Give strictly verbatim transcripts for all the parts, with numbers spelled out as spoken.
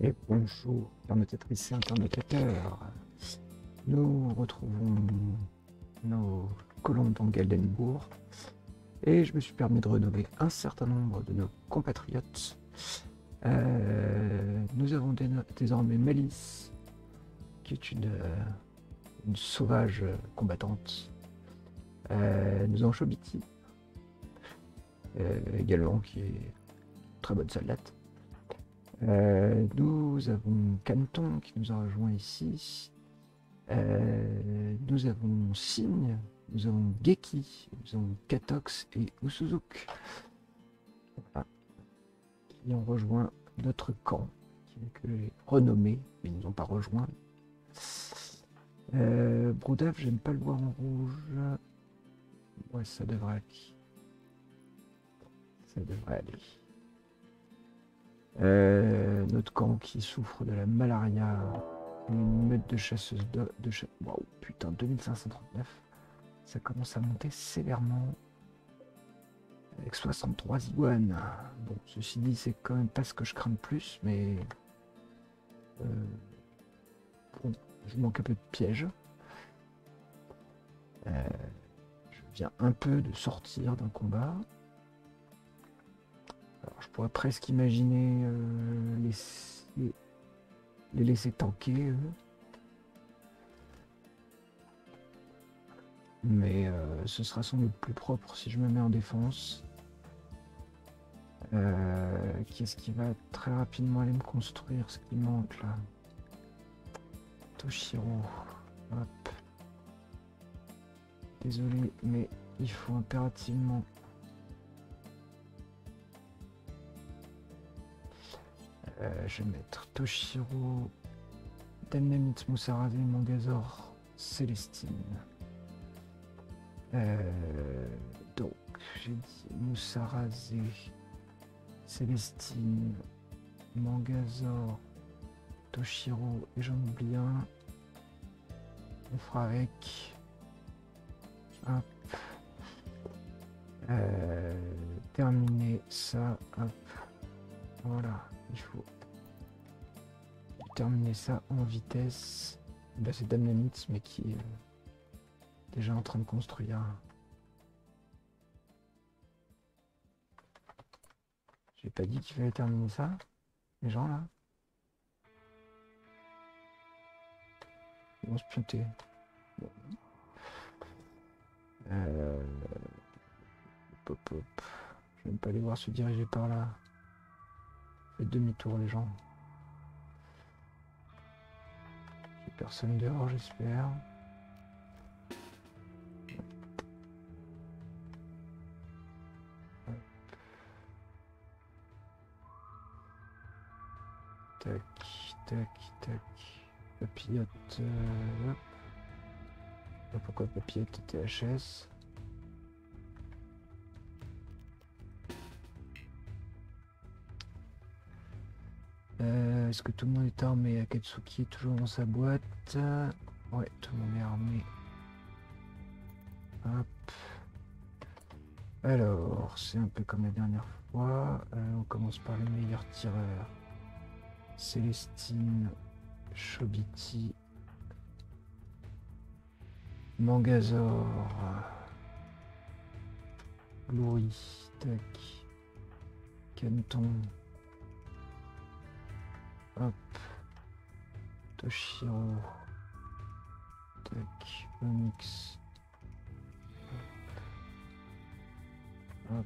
Et bonjour, internautatrices et internautateurs. Nous retrouvons nos colons d'Angeldenbourg et je me suis permis de renommer un certain nombre de nos compatriotes. Euh, nous avons dé désormais Malice, qui est une, euh, une sauvage combattante. Euh, nous avons Chobiti, euh, également, qui est très bonne soldate. Euh, nous avons Canton qui nous a rejoint ici. Euh, nous avons Signe, nous avons Geki, nous avons Katox et Usuzuk, voilà, qui ont rejoint notre camp, que j'ai renommé, mais ils nous ont pas rejoint. Euh, Broudav, j'aime pas le voir en rouge. Ouais, ça devrait aller. Ça devrait aller. Euh, notre camp qui souffre de la malaria, une meute de chasseuses de, de cha... Wow, putain, deux mille cinq cent trente-neuf, ça commence à monter sévèrement avec soixante-trois iguanes. Bon, ceci dit, c'est quand même pas ce que je crains le plus, mais euh, bon, je manque un peu de piège. Euh, je viens un peu de sortir d'un combat. Alors, je pourrais presque imaginer euh, les, les laisser tanker, eux. Mais euh, ce sera sans doute plus propre si je me mets en défense. Euh, Qu'est-ce qui va très rapidement aller me construire ce qui manque là? Toshiro. Hop. Désolé, mais il faut impérativement... Euh, je vais mettre Toshiro, Damnamitz, Musarase, Mangazor, Célestine. Euh, donc, j'ai dit Musarase, Célestine, Mangazor, Toshiro, et j'en oublie un. On fera avec. Hop. Euh, terminer ça. Hop. Voilà. Il faut terminer ça en vitesse. Là, c'est Damnamitz, mais qui est euh, déjà en train de construire. J'ai pas dit qu'il fallait terminer ça, les gens là. Ils vont se pionter. Bon. Euh... Pop, pop. Je vais même pas les voir se diriger par là. Faites demi-tour les gens. J'ai personne dehors, j'espère. Tac, tac, tac. Papillote. Euh, hop. Je sais pas pourquoi papillote T H S. Euh, Est-ce que tout le monde est armé? Akatsuki est toujours dans sa boîte. Ouais, tout le monde est armé. Hop. Alors, c'est un peu comme la dernière fois. Euh, on commence par les meilleurs tireurs. Célestine, Chobiti, Mangazor, Glory, tac, Canton, hop, Toshiro, tac, Onyx, hop, hop.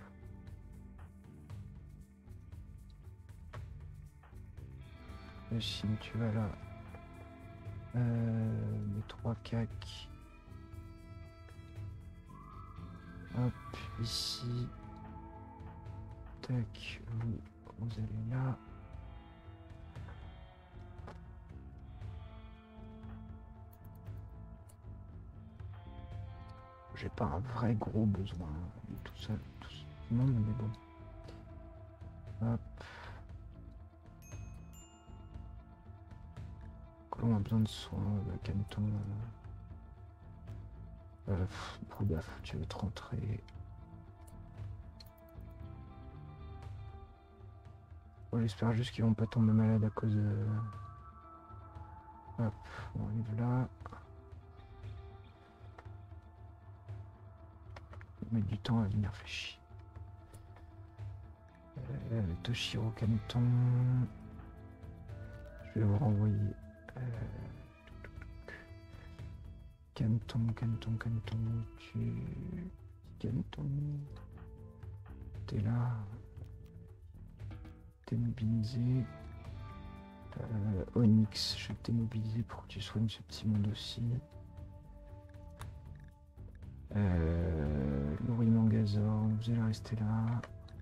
Chine, tu vas là. Euh, les trois cacs. Hop, ici. Tac, vous, vous allez là. J'ai pas un vrai gros besoin de tout ça, tout ce monde, mais bon. Hop. On a besoin de soins, le Canton. Euh, Broudav, tu veux te rentrer. Bon, j'espère juste qu'ils vont pas tomber malades à cause de... Hop, on arrive là. On met du temps à venir fléchir. Euh, Toshiro Canton. Je vais vous renvoyer. Euh... Canton, Canton, Canton, tu... Canton. T'es là. T'es mobilisé. Euh, Onyx, je vais t'es mobilisé pour que tu soignes ce petit monde aussi. Euh, Laurie Mangazor, vous allez rester là.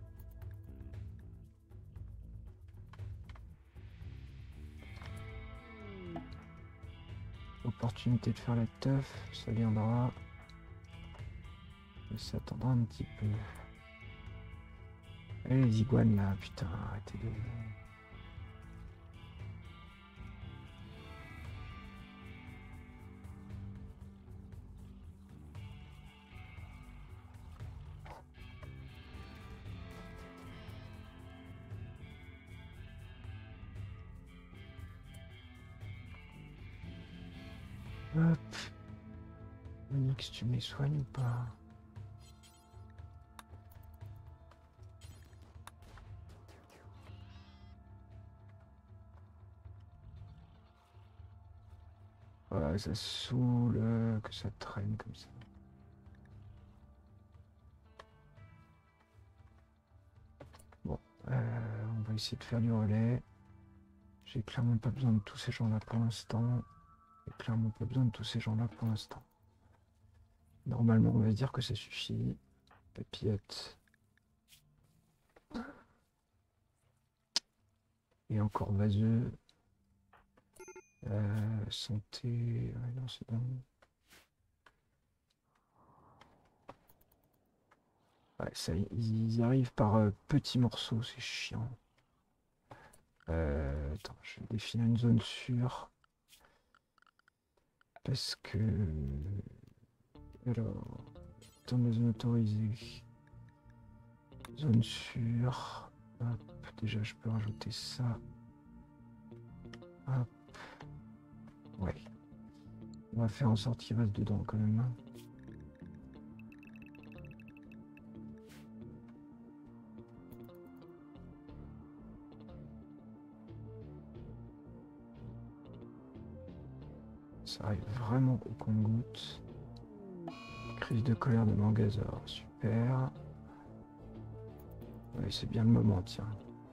Opportunité de faire la teuf, ça viendra. Mais ça attendra un petit peu. Et les iguanes là, putain, arrêtez de... Hop. Onyx, tu me les soignes ou pas? Ouais, ça saoule euh, que ça traîne comme ça. Bon, euh, on va essayer de faire du relais. J'ai clairement pas besoin de tous ces gens-là pour l'instant. J'ai clairement pas besoin de tous ces gens-là pour l'instant. Normalement, on va se dire que ça suffit. Papillote. Et encore vaseux. Euh, santé. Ouais, non, c'est bon. Ouais, ça, ils arrivent par euh, petits morceaux, c'est chiant. Euh, attends, je vais définir une zone sûre. Parce que... Alors... Dans les zones autorisées. Zone sûre. Hop, déjà je peux rajouter ça. Hop. Ouais. On va faire en sorte qu'il reste dedans quand même. Hein. Ça arrive vraiment au compte-gouttes. Crise de colère de Mangazor, super. Ouais, c'est bien le moment, tiens.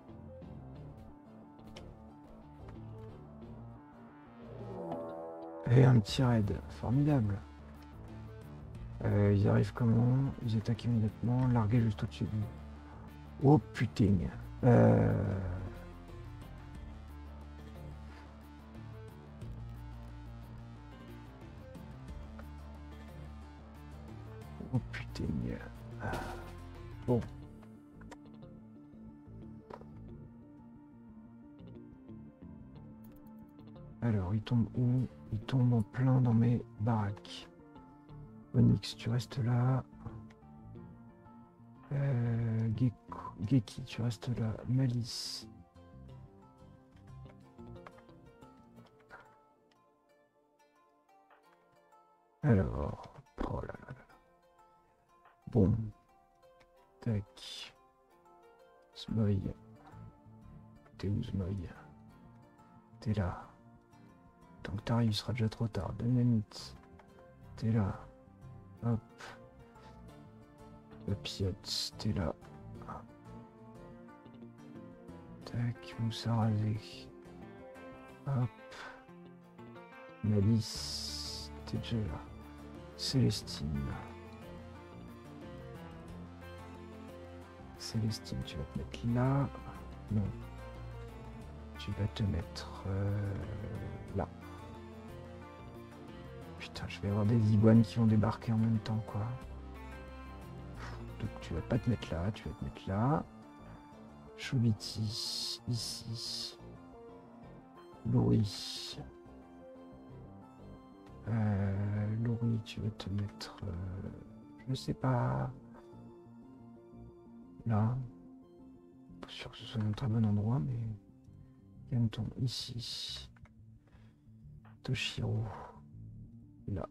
Et un petit raid, formidable. Euh, ils arrivent comment? Ils attaquent immédiatement, largués juste au-dessus de nous. Oh putain. Euh... Oh putain. Ah. Bon. Alors, il tombe où? Il tombe en plein dans mes baraques. Onyx, tu restes là. Euh, Gecko, Geki, tu restes là. Malice. Alors, oh là là là. Bon. Tac. Smoy. T'es où, Smoy? T'es là. Tant que t'arrives, il sera déjà trop tard. Dynamite. T'es là. Hop. Papillote, t'es là. Tac, Moussa rasé. Hop. Malice, t'es déjà là. Célestine. Célestine, tu vas te mettre là. Non. Tu vas te mettre euh, là. Putain, je vais avoir des iguanes qui vont débarquer en même temps, quoi. Donc tu vas pas te mettre là, tu vas te mettre là. Choubiti, ici. Laurie. Euh, Laurie, tu vas te mettre... Euh, je sais pas... Là. Pas sûr que ce soit un très bon endroit, mais... Canton, ici. Toshiro. Là.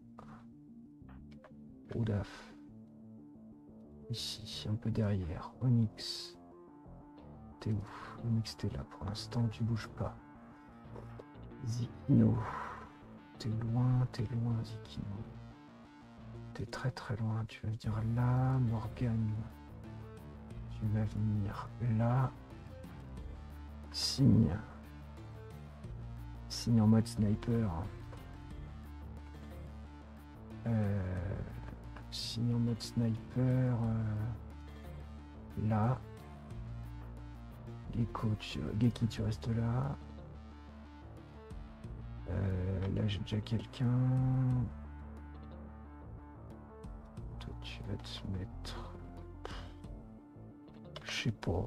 Oudaf. Ici, un peu derrière. Onyx. T'es où? Onyx, t'es là pour l'instant, tu bouges pas. Zikino. T'es loin, t'es loin, Zikino. T'es très très loin. Tu vas venir là, Morgane. Tu vas venir là. Signe. Signe en mode sniper. Euh, signe en mode sniper. Euh, là. Gecko, tu, Geki, tu restes là. Euh, là, j'ai déjà quelqu'un. Toi, tu vas te mettre... Je sais pas.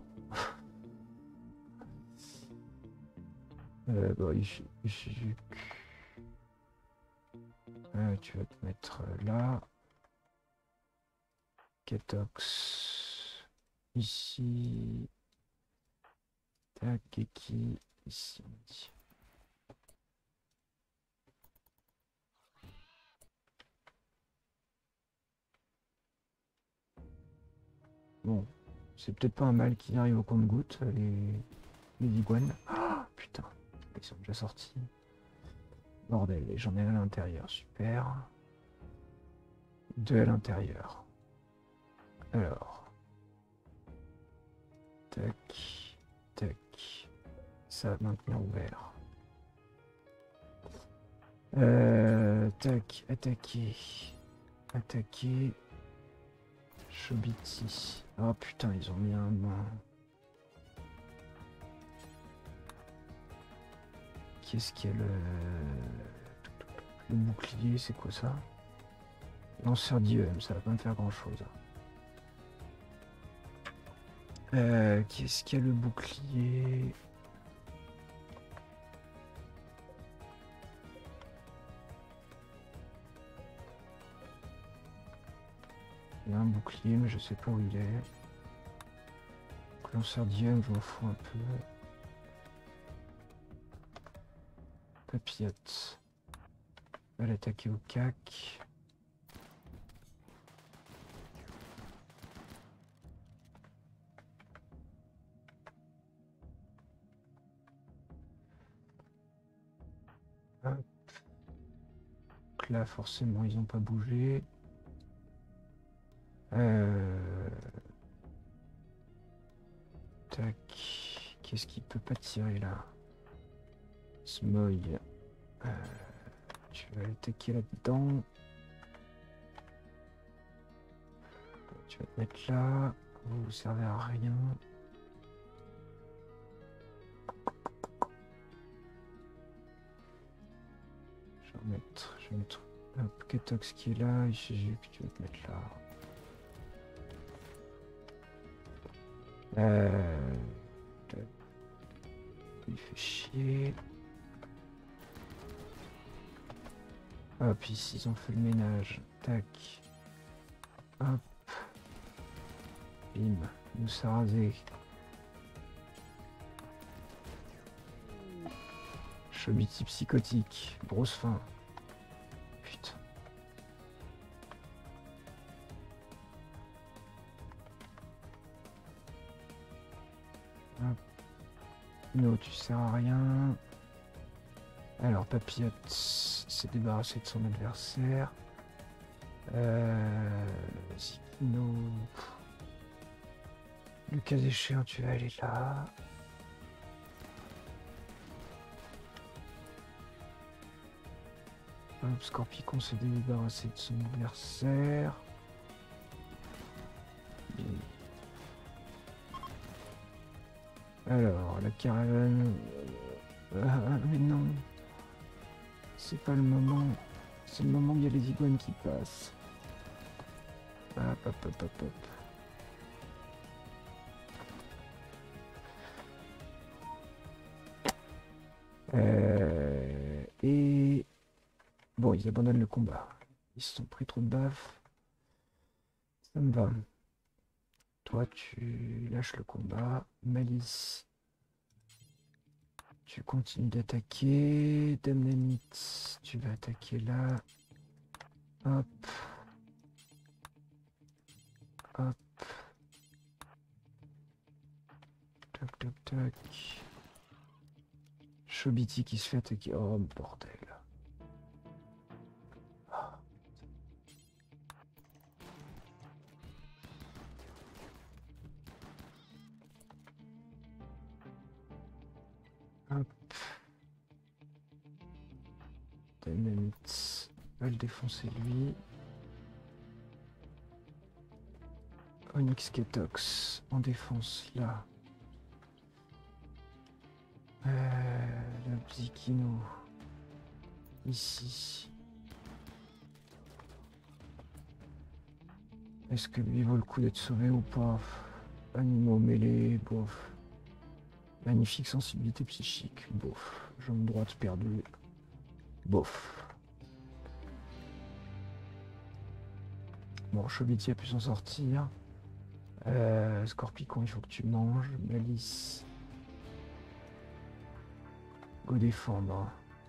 euh, bah, ici, ici, euh, tu vas te mettre là. Ketox. Ici. Tac, Geki. Ici. Bon, c'est peut-être pas un mal qui arrive au compte-gouttes, les... les iguanes. Ah, putain, ils sont déjà sortis. Bordel, et j'en ai un à l'intérieur, super. Deux à l'intérieur. Alors. Tac, tac. Ça va maintenir ouvert. Euh, tac, attaquer. Attaquer. Chobiti. Oh putain, ils ont mis un main. Qu'est-ce qu'il y a le... Le bouclier, c'est quoi ça? Lanceur d'I E M, ça va pas me faire grand chose. Euh, Qu'est-ce qu'il y a le bouclier? Il y a un bouclier, mais je sais pas où il est. Lanceur d'I E M, je m'en fous un peu. Papillote. Elle attaquer au cac. Hop. Donc là, forcément, ils n'ont pas bougé. Euh... Tac. Qu'est-ce qui peut pas tirer là? Smog. Euh... Tu vas attaquer là-dedans. Tu vas te mettre là. Vous ne servez à rien. Je vais mettre. Je vais mettre. Hop, Ketox qui est là. Ishizuku, tu vas te mettre là. Euh... Il fait chier. Hop, ici ils ont fait le ménage. Tac. Hop. Bim. Nous s'est rasé. Chobiti psychotique. Grosse faim. Putain. Hop. No, tu sers à rien. Alors, Papillote s'est débarrassé de son adversaire. Euh... Zikino. Le cas échéant, tu vas aller là. Hop, Scorpicon s'est débarrassé de son adversaire. Alors, la caravane... Ah, mais non. C'est pas le moment. C'est le moment où il y a les iguanes qui passent. Hop, hop, hop, hop, hop. Euh, et... Bon, ils abandonnent le combat. Ils se sont pris trop de baffes. Ça me va. Toi, tu lâches le combat. Malice. Tu continues d'attaquer. Damnamite, tu vas attaquer là. Hop. Hop. Tac, tac, tac. Chobiti qui se fait attaquer. Oh, bordel. Hop. Dynamite va le défoncer lui. Onyx Ketox en défense là. Euh, la Bzikino ici. Est-ce que lui vaut le coup d'être sauvé ou pas? Animaux mêlés, bof. Magnifique sensibilité psychique, bof. Jambe droite perdue, bof. Bon, Chobiti a pu s'en sortir. Euh, Scorpicon, il faut que tu manges. Malice. Go défendre.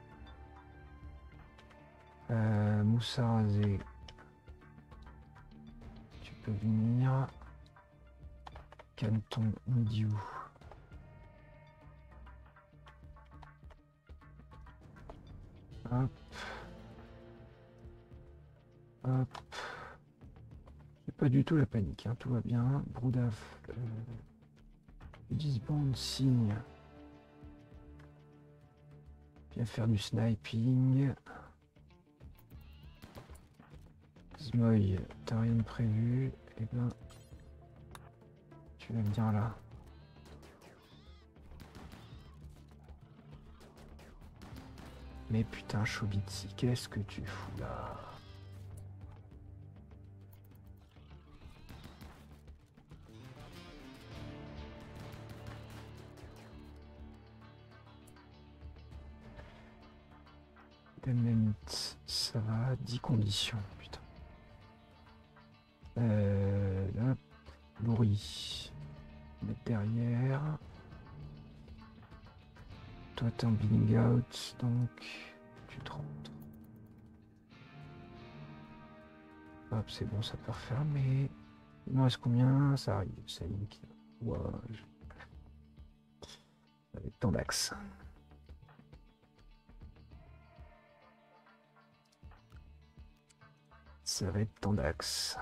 Euh, Moussa rasé. Tu peux venir. Canton, Midiou. Hop. Hop. C'est pas du tout la panique, hein, tout va bien. Broudaf. Euh, Disband, signe. Viens faire du sniping. Zmoy, t'as rien de prévu. Eh ben, tu vas venir là. Mais putain, Chobiti, qu'est-ce que tu fous là? Damnamite, ça va, dix conditions, putain. Euh, là, Louri, mettre derrière. Toi, t'es en billing out, donc tu te rentres. Hop, c'est bon, ça peut refermer. Il me reste combien? Ça arrive, ça y est. Ouais, je... Ça va être temps d'axe. Ça va être temps d'axe.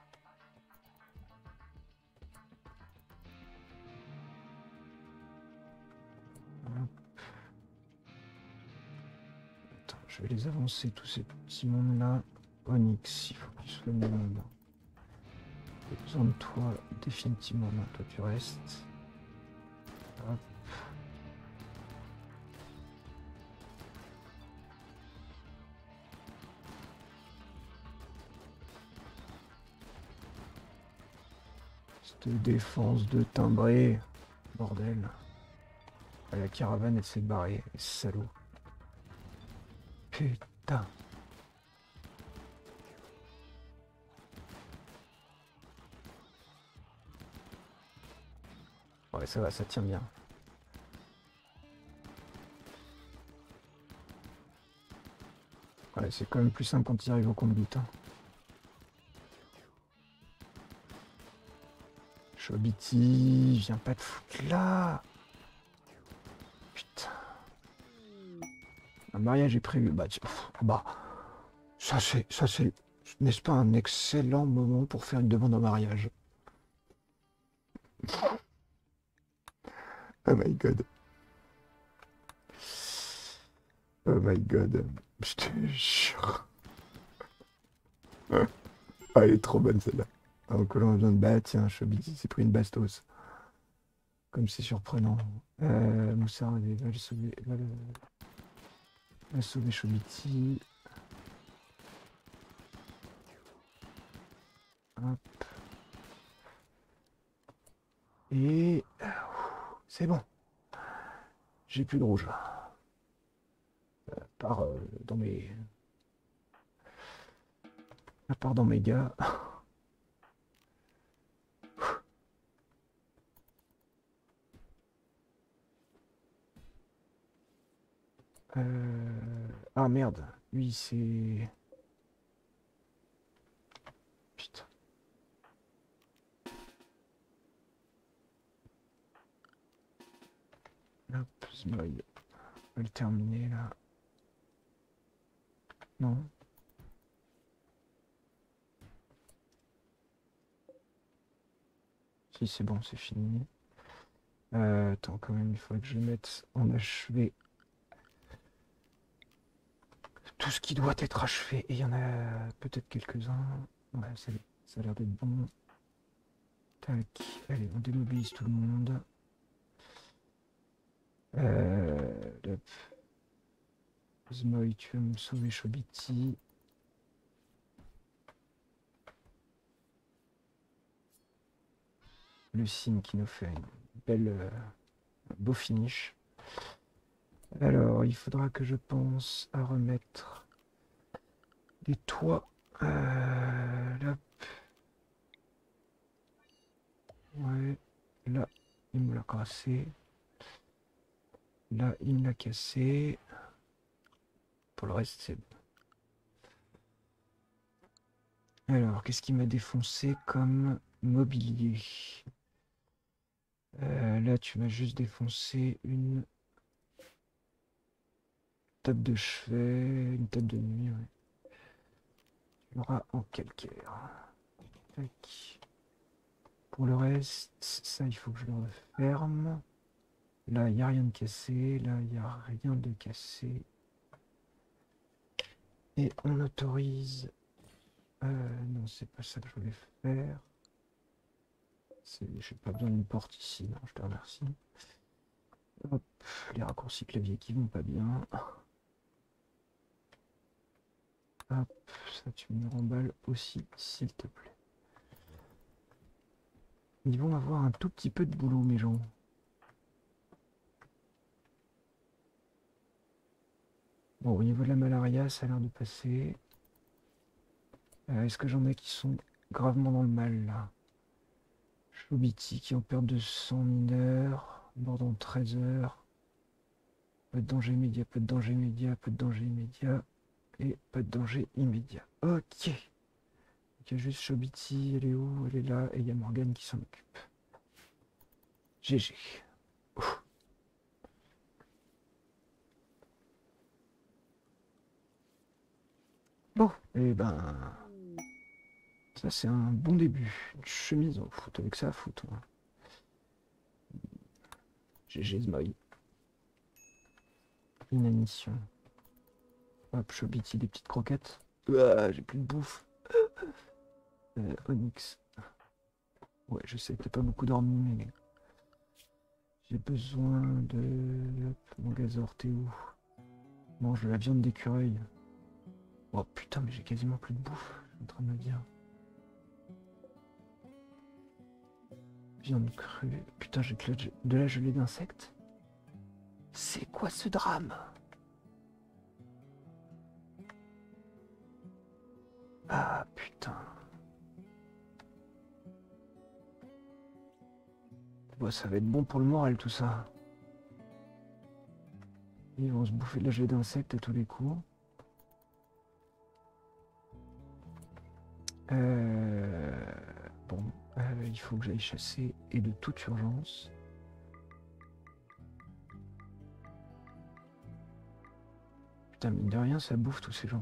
Attends, je vais les avancer, tous ces petits mondes-là. Onyx, il faut qu'il soit minimum. J'ai besoin de toi, définitivement. Non, toi, tu restes. Hop. Cette défense de timbré. Bordel. Ah, la caravane, elle s'est barrée. Salaud. Putain. Ouais, ça va, ça tient bien. Ouais, c'est quand même plus simple quand il arrive au compte-gouttes. Hein. Chobiti, viens pas te foutre là. Putain. Un mariage est prévu. Bah, tu... bah ça c'est, ça c'est, n'est-ce pas un excellent moment pour faire une demande en mariage? Oh my god. Oh my god. Je te jure. Ah, elle est trop bonne celle-là. Donc là on a besoin de bah tiens, Chobiti s'est pris une bastos. Comme c'est surprenant. Euh, Moussa va le sauver. Va le... va sauver Chobiti. Hop. Et c'est bon. J'ai plus de rouge. À part euh, dans mes. À part dans mes gars. Euh... Ah merde, lui c'est... Putain. Hop, Smile. On va le terminer là. Non. Si c'est bon, c'est fini. Euh, attends, quand même, il faudrait que je mette en achevé tout ce qui doit être achevé. Et il y en a peut-être quelques-uns. Ouais, ça, ça a l'air d'être bon. Tac. Allez, on démobilise tout le monde. Euh, hop. Zmoy, tu vas me sauver Chobiti. Le signe qui nous fait une belle, euh, un beau finish. Alors, il faudra que je pense à remettre des toits. Euh, là. Ouais. Là, il me l'a cassé. Là, il me l'a cassé. Pour le reste, c'est bon. Alors, qu'est-ce qui m'a défoncé comme mobilier? euh, Là, tu m'as juste défoncé une table de chevet, une table de nuit, ouais. Tu l'auras en calcaire. Tac. Pour le reste, ça, il faut que je le referme. Là, il n'y a rien de cassé. Là, il n'y a rien de cassé. Et on autorise... Euh, non, c'est pas ça que je voulais faire. Je n'ai pas besoin d'une porte ici. Non, je te remercie. Hop, les raccourcis clavier qui vont pas bien. Hop, ça tu me remballes aussi, s'il te plaît. Ils vont avoir un tout petit peu de boulot, mes gens. Bon, au niveau de la malaria, ça a l'air de passer. Euh, Est-ce que j'en ai qui sont gravement dans le mal, là? Chobiti qui en perd de sang mineur. Mort dans treize heures. Pas de danger immédiat, pas de danger immédiat, pas de danger immédiat. Et pas de danger immédiat. Ok. Il y a juste Chobiti, elle est où? Elle est là. Et il y a Morgane qui s'en occupe. G G. Ouf. Bon, et ben... Ça, c'est un bon début. Une chemise en foot, avec ça à foutre. Hein. G G Zmoy. Inanition. Hop, Chobiti, des petites croquettes. Ouah, j'ai plus de bouffe. Euh, Onyx. Ouais, je sais que t'as pas beaucoup dormi, mais... J'ai besoin de... Hop, mon gazor, t'es où? Mange de la viande d'écureuil. Oh putain, mais j'ai quasiment plus de bouffe, je suis en train de me dire. Viande crue. Putain, j'ai de la gelée d'insectes. C'est quoi ce drame? Ah putain. Bon, ça va être bon pour le moral tout ça. Ils vont se bouffer de la gelée d'insectes à tous les coups. Euh... Bon, euh, il faut que j'aille chasser et de toute urgence. Putain, mine de rien, ça bouffe tous ces gens.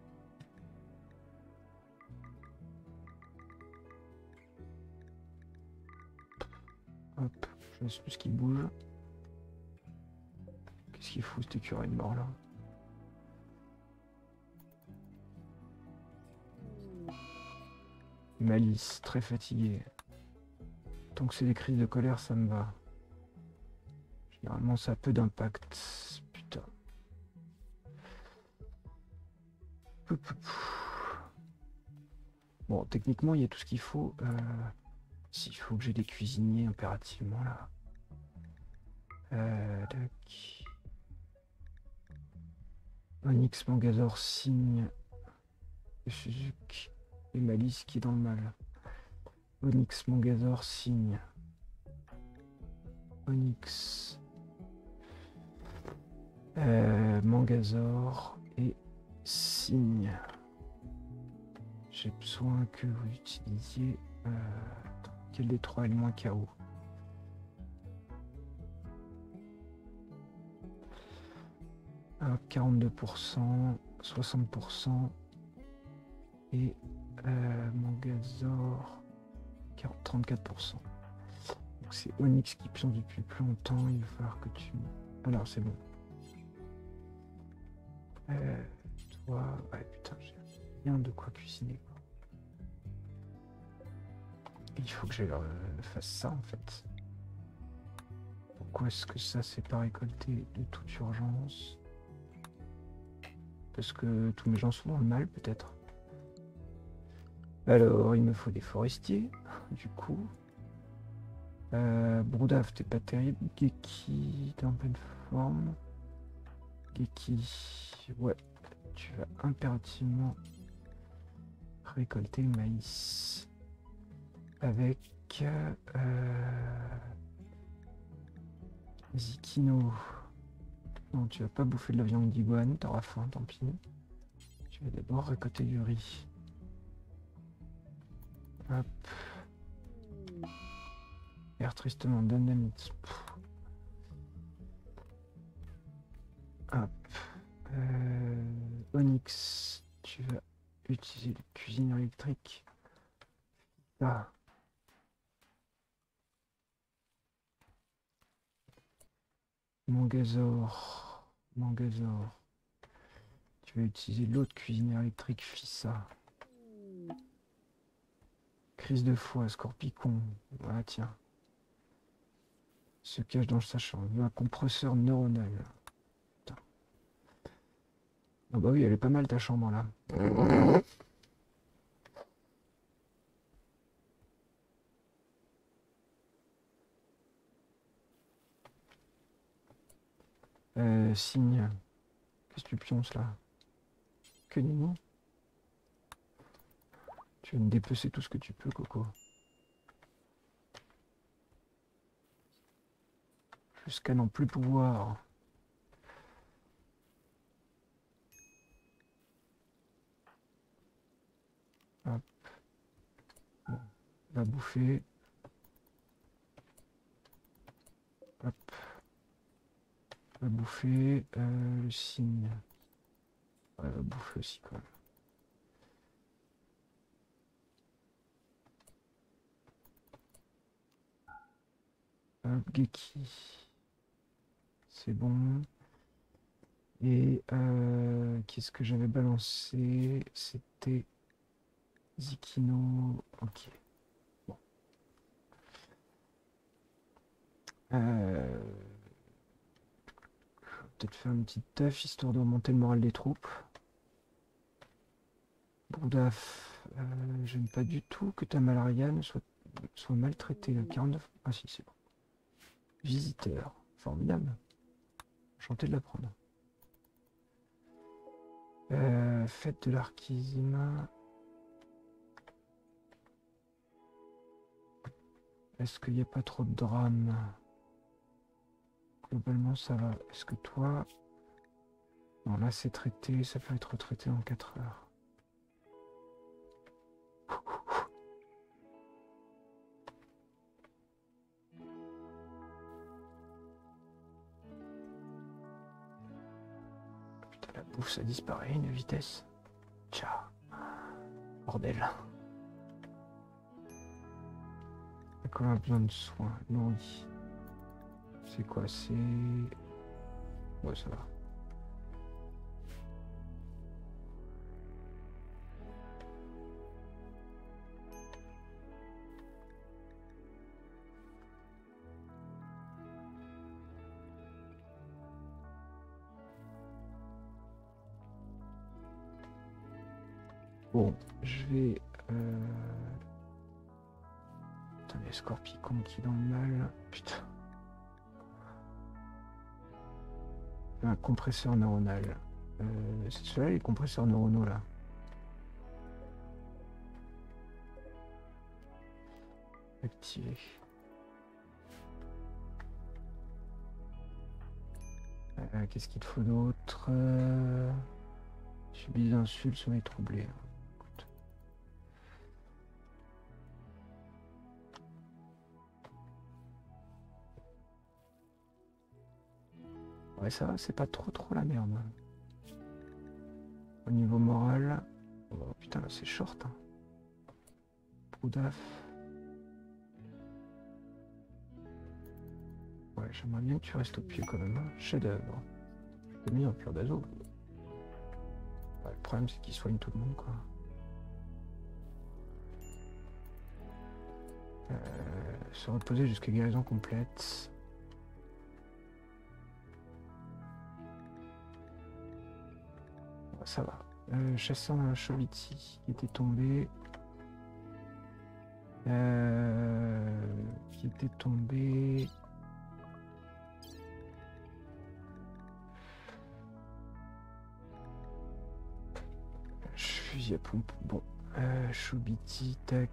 Hop, je laisse plus ce qui bouge. Qu'est-ce qu'il fout cet écureuil de mort là? Malice, très fatigué. Tant que c'est des crises de colère, ça me va. Généralement, ça a peu d'impact. Putain. Bon, techniquement, il y a tout ce qu'il faut. Euh, S'il faut que j'ai des cuisiniers impérativement là. Euh, tac. Onyx, Mangazor, Signe, Suzuki et Malice qui est dans le mal. Onyx, Mangazor, Signe. Onyx. Euh, Mangazor et Cygne. J'ai besoin que vous utilisiez... Euh, attends, quel des trois est le moins K O? Hop, quarante-deux pour cent, soixante pour cent. Et euh, Mangazor, trente-quatre pour cent. Donc c'est Onyx qui pionce depuis plus longtemps. Il va falloir que tu... Alors c'est bon. Euh, toi... Ouais putain, j'ai rien de quoi cuisiner. Quoi. Il faut que je euh, fasse ça en fait. Pourquoi est-ce que ça c'est pas récolté de toute urgence? Parce que tous mes gens sont dans le mal peut-être. Alors il me faut des forestiers, du coup. Euh, Broudaf, t'es pas terrible. Geki, t'es en pleine forme. Geki, ouais, tu vas impérativement récolter le maïs. Avec euh, Zikino. Non, tu vas pas bouffer de la viande d'iguane, t'auras faim, tant pis. Tu vas d'abord récolter du riz. Hop. Air tristement dynamite. Hop. Euh, Onyx, tu vas utiliser la cuisine électrique. Ah. Mangazor. Mangazor. Tu vas utiliser l'autre cuisinière électrique, Fissa. Crise de foie, Scorpicon. Voilà, tiens. Se cache dans le sachant. On veut un compresseur neuronal. Putain. Oh bah oui, elle est pas mal ta chambre là. Euh, Cygne. Qu'est-ce que tu pionces là? Que nenni. Tu vas me dépecer tout ce que tu peux, Coco. Jusqu'à n'en plus pouvoir. Hop. Bon. Va bouffer. Hop. Va bouffer. Euh, le cygne. Ouais, va bouffer aussi quand même. Hop, Geki. C'est bon. Et euh, qu'est-ce que j'avais balancé? C'était Zikino. Ok. Bon. Euh, peut-être faire une petite taf histoire de remonter le moral des troupes. Bourdaf, euh, j'aime pas du tout que ta malariane soit, soit maltraitée. quarante-neuf. Ah si, c'est bon. Visiteur. Formidable. Enchanté de l'apprendre. Euh, fête de l'Archizima. Est-ce qu'il n'y a pas trop de drame? Globalement, ça va. Est-ce que toi... Non, là, c'est traité. Ça peut être traité en quatre heures. Putain, la bouffe, ça disparaît à une vitesse. Ciao. Bordel. Quand on a besoin de soins, nourris. C'est quoi? C'est... Ouais, ça va. Bon, je vais... Euh... Putain, il y a Scorpicon qui est dans le mal. Putain. Un compresseur neuronal. Euh, c'est celui-là, les compresseurs neuronaux, là. Activé. Euh, Qu'est-ce qu'il te faut d'autre? euh... Subis des insultes, sommeil troublé. Écoute. Ouais, ça va, c'est pas trop trop la merde. Au niveau moral... Oh putain, là c'est short. Hein. Proudaf. Ouais, j'aimerais bien que tu restes au pied quand même. Hein. Chef d'œuvre. Je t'ai mis en cure d'assaut. Ouais, le problème c'est qu'il soigne tout le monde quoi. Euh, se reposer jusqu'à guérison complète. Ouais, ça va. Euh, chasseur d'un Choviti qui était tombé. Euh, qui était tombé. Fusil à pompe. Bon. Euh, Chobiti, tac.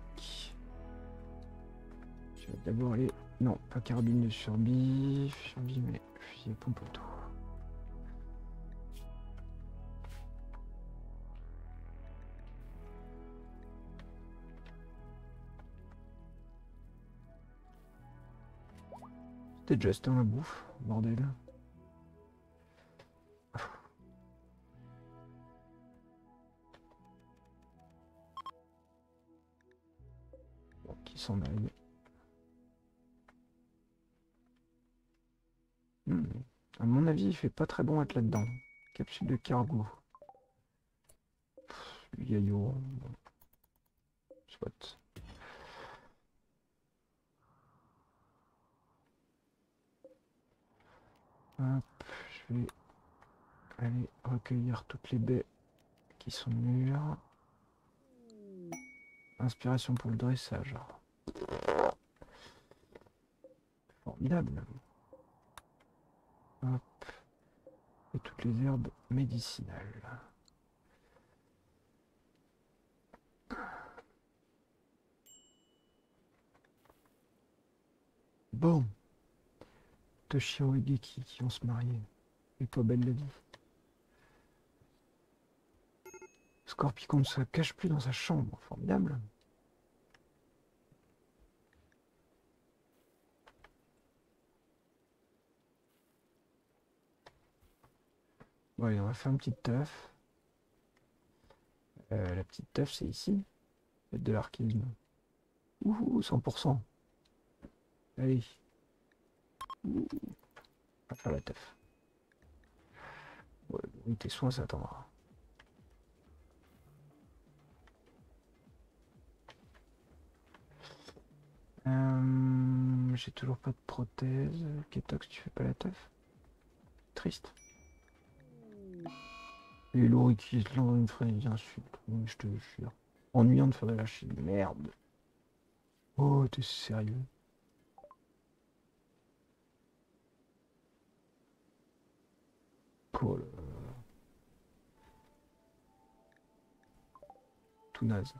Je vais d'abord aller. Non, pas carabine de survie. Survie, mais fusil à pompe auto. C'était juste un la bouffe, bordel. Bon, qui s'en aille. Hmm. À mon avis, il fait pas très bon être là-dedans. Capsule de cargo. Yayo. Bon. Soit. Hop, je vais aller recueillir toutes les baies qui sont mûres. Inspiration pour le dressage. Formidable. Hop. Et toutes les herbes médicinales. Bon. Toshiro et Geki qui vont se marier. Et pas belle la vie. Scorpicon ne se cache plus dans sa chambre. Formidable. Ouais, on va faire une petite teuf. Euh, la petite teuf, c'est ici. Faites de l'archisme. Ouh, cent pour cent. Allez. Ouh. On va faire la teuf. Ouais, bon, tes soins, ça attendra. Euh, J'ai toujours pas de prothèse. Ketox, tu fais pas la teuf? Triste. Et Laurie qui se lance dans une frénésie d'insultes. Oui, je te jure. Ennuyant de faire de la chine. Merde. Oh, t'es sérieux? Oh là là. Tout naze.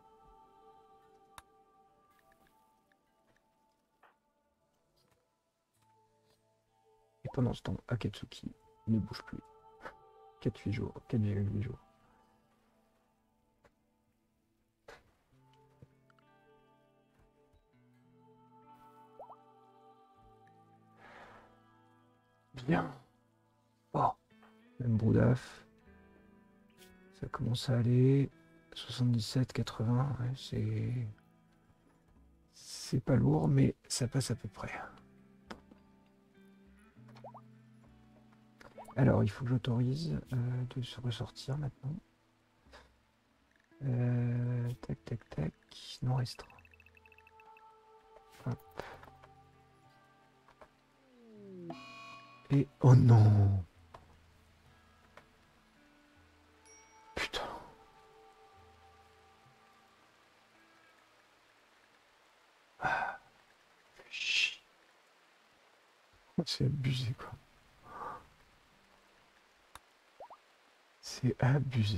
Et pendant ce temps, Akatsuki ne bouge plus. quatre huit jours. quatre virgule huit jours. Bien. Oh. Même Broudaf. Ça commence à aller. soixante-dix-sept, quatre-vingts. Ouais, c'est... C'est pas lourd, mais ça passe à peu près. Alors, il faut que j'autorise euh, de se ressortir maintenant. Euh, tac, tac, tac. Non restreint. Hop. Et... Oh non! Putain. Ah, chier. C'est abusé, quoi. C'est abusé.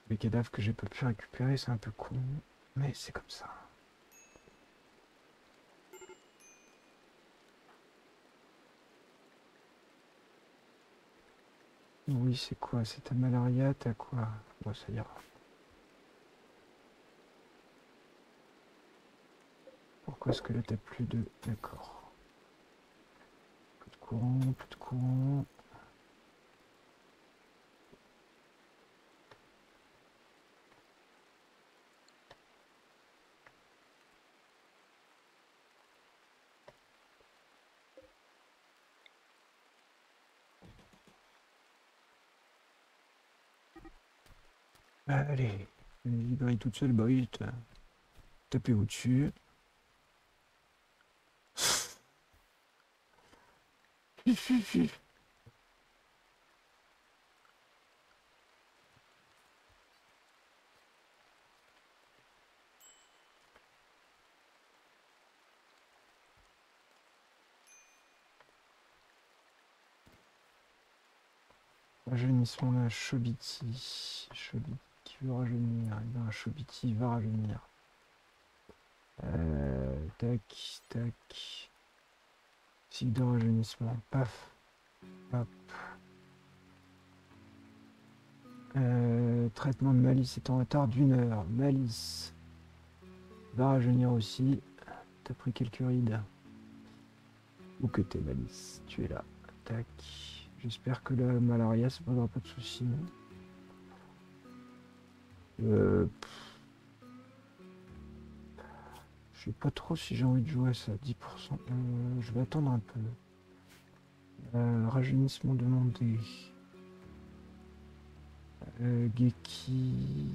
Les cadavres que j'ai pas pu récupérer, c'est un peu con, mais c'est comme ça. Oui, c'est quoi? C'est ta malaria, t'as quoi? Bon, ça ira. Pourquoi est-ce que là t'as plus de... D'accord. Plus de courant, plus de courant. Allez, elle brille toute seule, brille, t'as tapé au-dessus. Rajeunissement là, Chobiti. Chobiti qui veut rajeunir. Eh bien, Chobiti va rajeunir. Euh, tac, tac. Cycle de rajeunissement. Paf. Hop. Euh, traitement de Malice est en retard d'une heure. Malice va rajeunir aussi. T'as pris quelques rides. Où que t'es, Malice? Tu es là. Tac. J'espère que la malaria, ça posera pas de soucis. Euh, je sais pas trop si j'ai envie de jouer à ça. dix pour cent. Euh, je vais attendre un peu. Euh, rajeunissement demandé. Euh, Geki.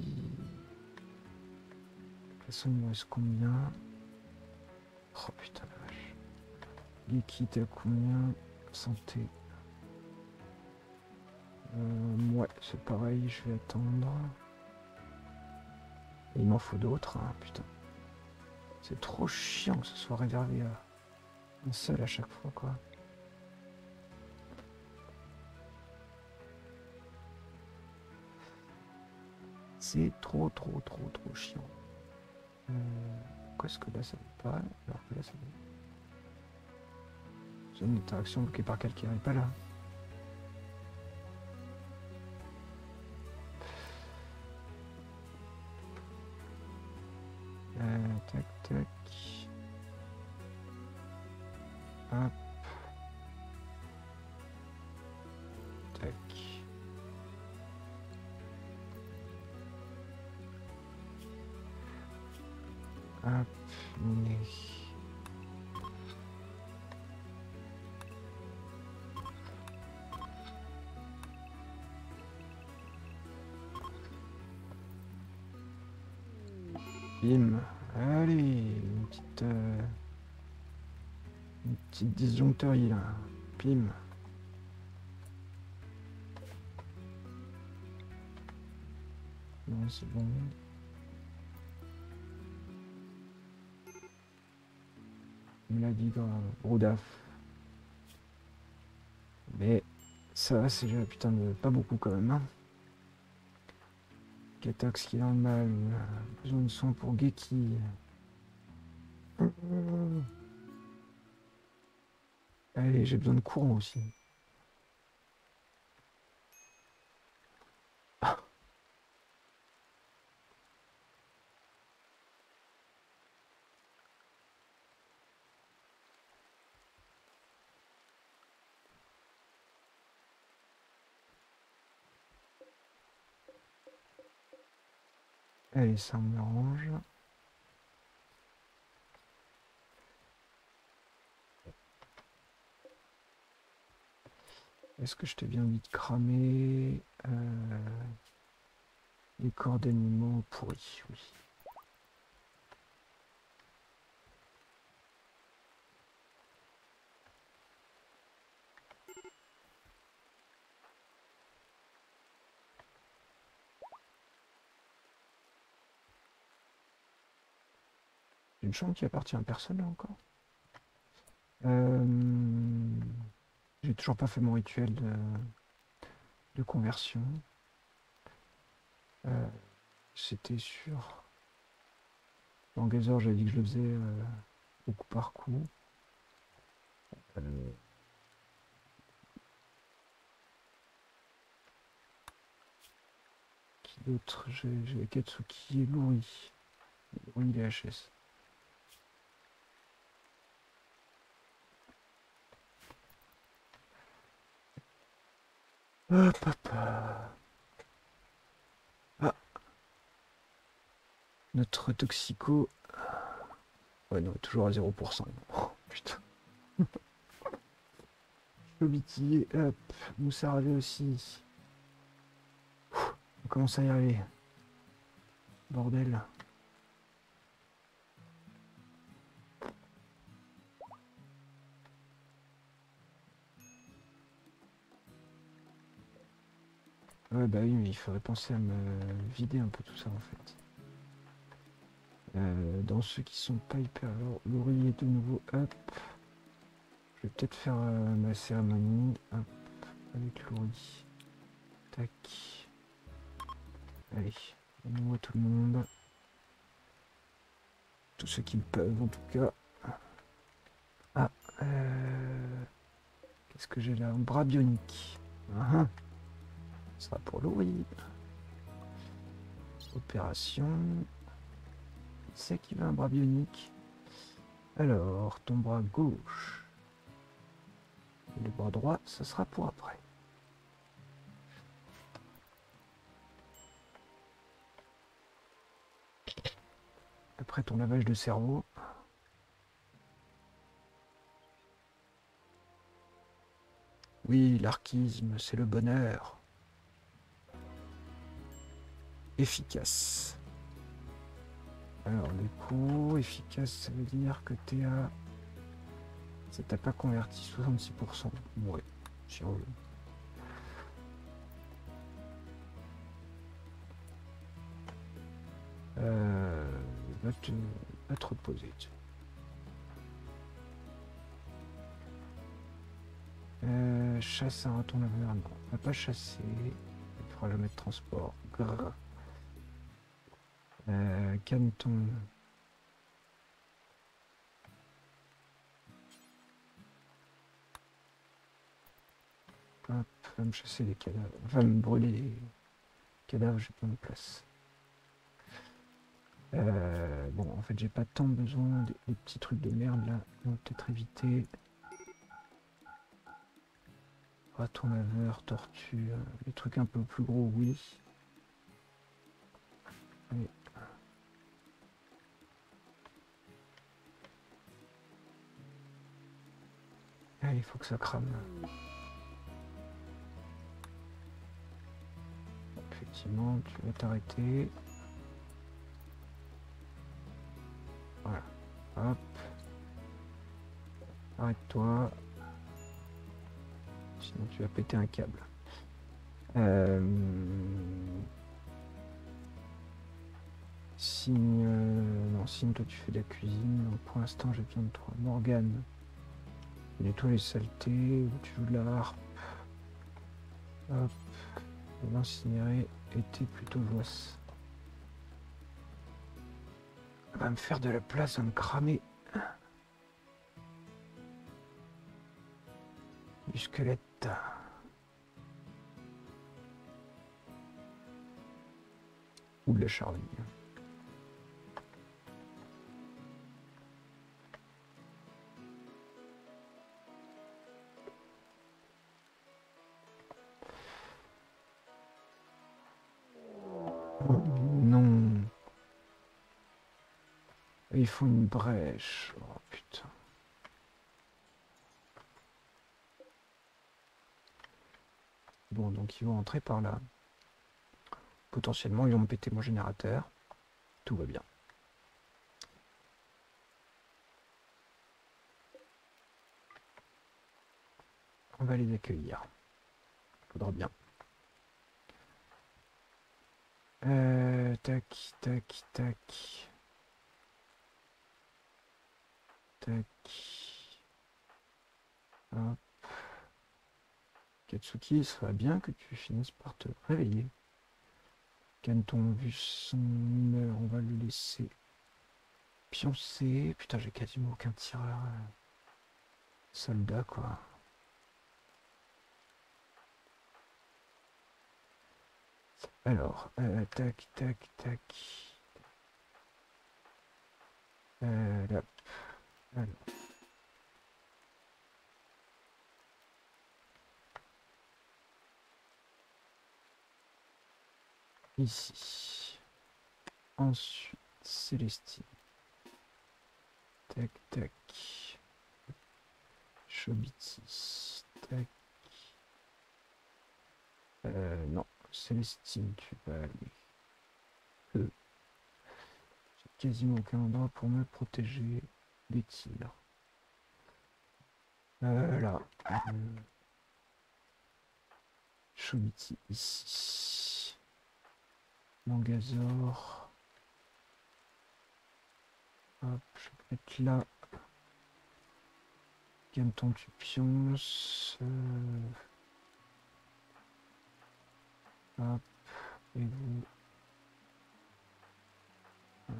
De toute façon, il me reste combien? Oh putain la vache. Geki, t'es à combien? Santé. Euh, ouais, c'est pareil, je vais attendre. Et il m'en faut d'autres, hein, putain. C'est trop chiant que ce soit réservé à un seul à chaque fois, quoi. C'est trop, trop, trop, trop chiant. Euh, pourquoi est-ce que là ça veut pas, alors que là ça veut. Zone d'interaction bloquée par calcaire est pas là. Euh, tac, tac. Hop. Tac. Hop. Miné. Bim. Allez, une petite... Euh, une petite disjoncterie là. Bim. Non, c'est bon. Il me l'a dit grave. Brodaf. Mais ça, c'est déjà putain de pas beaucoup quand même. Hein. Katax qui est dans le mal. Besoin de son pour Geki. Allez, j'ai besoin de courant aussi. Allez, ça me range. Est-ce que je t'ai bien vite cramé euh, les corps d'animaux pourris? Oui. Une chambre qui appartient à personne là encore. Euh, J'ai toujours pas fait mon rituel de, de conversion. Euh, C'était sur... Dans Gazer, j'avais dit que je le faisais euh, beaucoup par coup. Euh, qui d'autre? J'ai Katsuki et Luri. Luri, il est H S. Hop, hop. Ah, notre toxico. Ouais, non, toujours à zéro pour cent. Oh, putain. Chobiti, hop. Moussaravé aussi. On commence à y arriver. Bordel. Ouais, bah oui, mais il faudrait penser à me vider un peu tout ça en fait. Euh, dans ceux qui sont pas hyper lourds, est de nouveau up. Je vais peut-être faire euh, ma cérémonie hop, avec Laurie. Tac. Allez, on tout le monde. Tous ceux qui le peuvent en tout cas. Ah, euh, qu'est-ce que j'ai là? Un bras bionique. Ah, ah. Ce sera pour Laurie. Opération. C'est qui veut un bras bionique. Alors, ton bras gauche. Et le bras droit, ça sera pour après. Après ton lavage de cerveau. Oui, l'archisme, c'est le bonheur. Efficace. Alors, du coup, efficace, ça veut dire que t'es à... Ça t'a pas converti soixante-six pour cent. Ouais, si on veut. Euh, va, te, va te reposer. Euh, chasse un raton laveur, non. On va pas chasser. Il faudra jamais de transport. Grrr. Euh, Canton. Hop, va me chasser les cadavres. Va me brûler les cadavres, j'ai pas de place. Euh, bon, en fait, j'ai pas tant besoin des, des petits trucs de merde là. On va peut-être éviter. Raton laveur, tortue, euh, les trucs un peu plus gros, oui. Allez. Allez, il faut que ça crame. Effectivement, tu vas t'arrêter. Voilà. Hop. Arrête-toi. Sinon tu vas péter un câble. Euh... Signe... euh, Non, Signe, toi tu fais de la cuisine. Donc pour l'instant j'ai besoin de toi. Morgane. Nettoie les saletés. Tu joues de la harpe. Hop. L'incinérer était plutôt joisse. Va me faire de la place, va me cramer. Du squelette. Ou de la charlie. Oh, non. Il faut une brèche. Oh putain. Bon, donc ils vont entrer par là. Potentiellement, ils vont me péter mon générateur. Tout va bien. On va les accueillir. Faudra bien. Euh, tac, tac, tac. Tac. Hop. Katsuki, il serait bien que tu finisses par te réveiller. Canton, vu son humeur, on va le laisser pioncer. Putain, j'ai quasiment aucun tireur. euh, Soldat, quoi. Alors, euh, tac, tac, tac. Euh, là. Alors. Ici. Ensuite, Célestine. Tac, tac. Chobiti. Tac. Euh, non. Célestine, tu vas aller. Euh. J'ai quasiment aucun endroit pour me protéger des tirs. Euh, là. Euh, Chobiti, ici. Mangazor. Hop, je vais mettre là. Canton, tu pionces. Euh... Hop, et vous. Hop.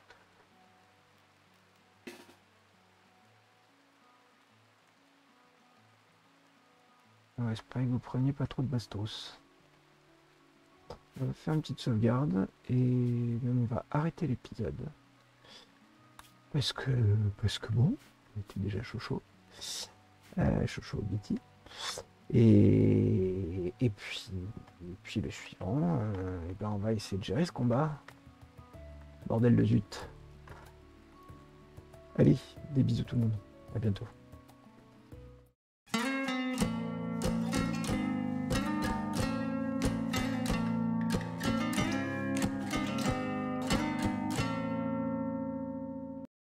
Ouais, j'espère que vous preniez pas trop de bastos. On va faire une petite sauvegarde et même on va arrêter l'épisode. Parce que, parce que bon, on était déjà chaud chaud. Euh, chaud chaud Betty. Et, et puis, et puis le suivant, euh, et ben on va essayer de gérer ce combat. Bordel de zut. Allez, des bisous tout le monde. À bientôt.